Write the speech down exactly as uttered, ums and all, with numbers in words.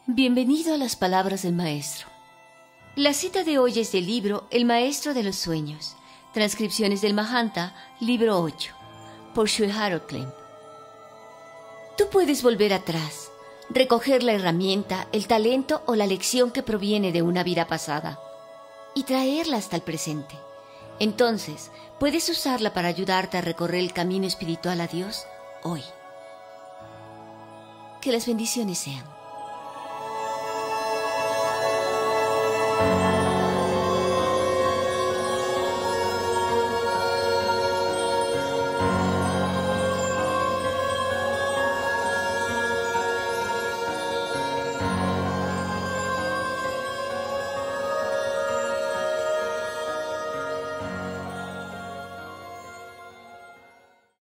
Bienvenido a las palabras del maestro. La cita de hoy es del libro El maestro de los sueños, transcripciones del Mahanta, libro ocho, por Sri Harold Klemp. Tú puedes volver atrás, recoger la herramienta, el talento o la lección que proviene de una vida pasada y traerla hasta el presente. Entonces, puedes usarla para ayudarte a recorrer el camino espiritual a Dios hoy. Que las bendiciones sean